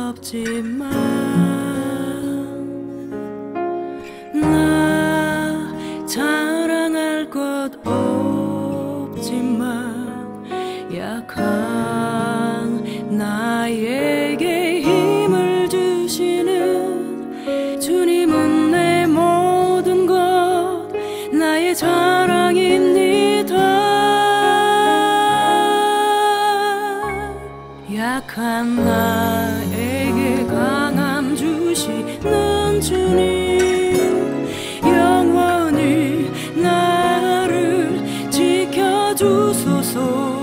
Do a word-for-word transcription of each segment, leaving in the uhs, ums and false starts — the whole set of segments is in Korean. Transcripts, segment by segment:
없지만 나 자랑할 것 없지만 약한 나에게 힘을 주시는 주님은 내 모든 것 나의 자랑입니다. 약한 나에게 강함 주시는 주님 영원히 나를 지켜주소서.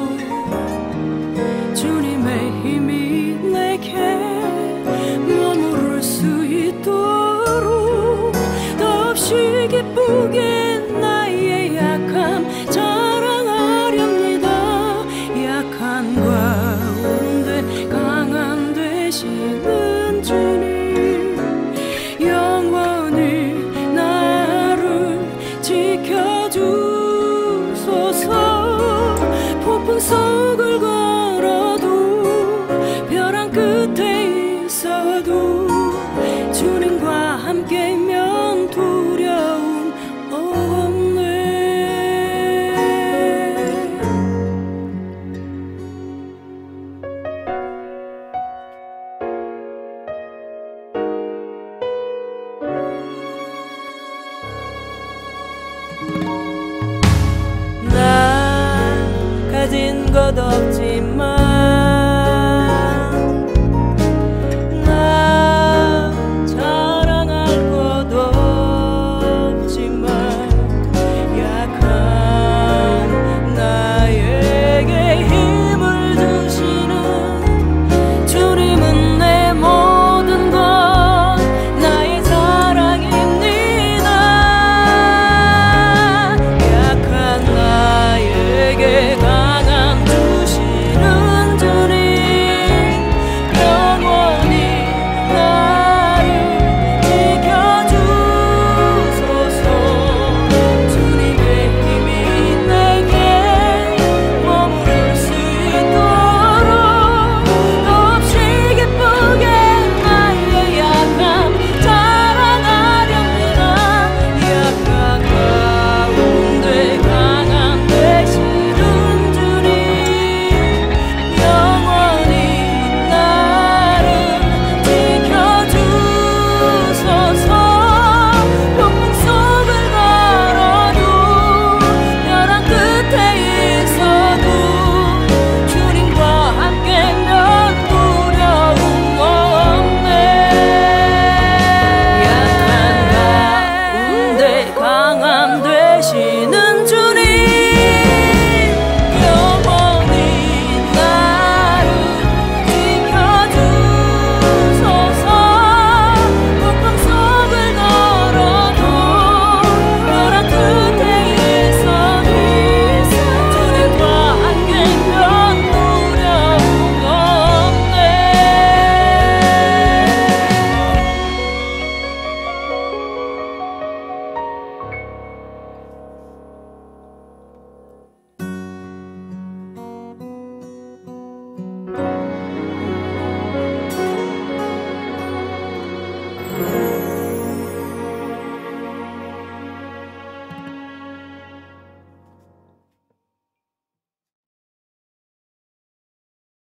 주님의 힘이 내게 머무를 수 있도록 더없이 기쁘게 나의 약함 자랑하렵니다. 약한 가운데 강한 되시는 주님 영원히 나를 지켜주소서. 폭풍 속을 걸어도 벼랑 끝에 있어도 주님과 함께면 두려움 없네. 나 가진 것